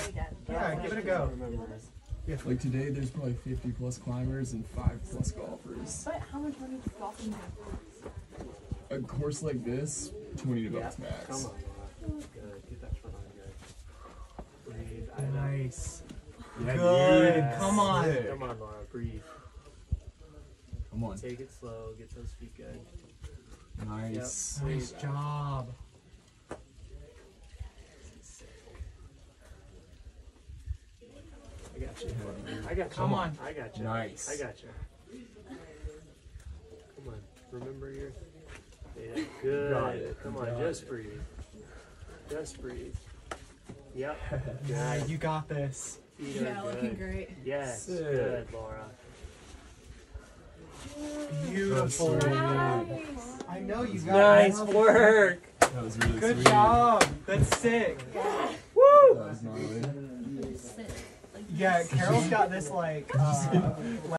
Yeah, give it a go. Yeah. Like today, there's probably 50 plus climbers and 5 plus golfers. But how much money does golfing have? A course like this, 20 to max. Come on. Good. Get that front on good. Breathe. Nice. Yeah, Good. yes. Come on. Come on, Laura. Breathe. Come on. Take it slow. Get those feet good. Nice. Yep. Nice job. I got you. I got you. Come on. I got you. Nice. I got you. Come on. Remember your. Yeah. Good. Got it. Come on. Got Just it. breathe. Just breathe. Yep. Yeah, Good. you got this. Feet are Yeah, good. looking great. Yes. Sick. Good, Laura. Beautiful. Nice. I know you got Nice it. work. That was really Good sweet. job. That's sick. That was gnarly. Sit. Like Yeah, Carol's got this like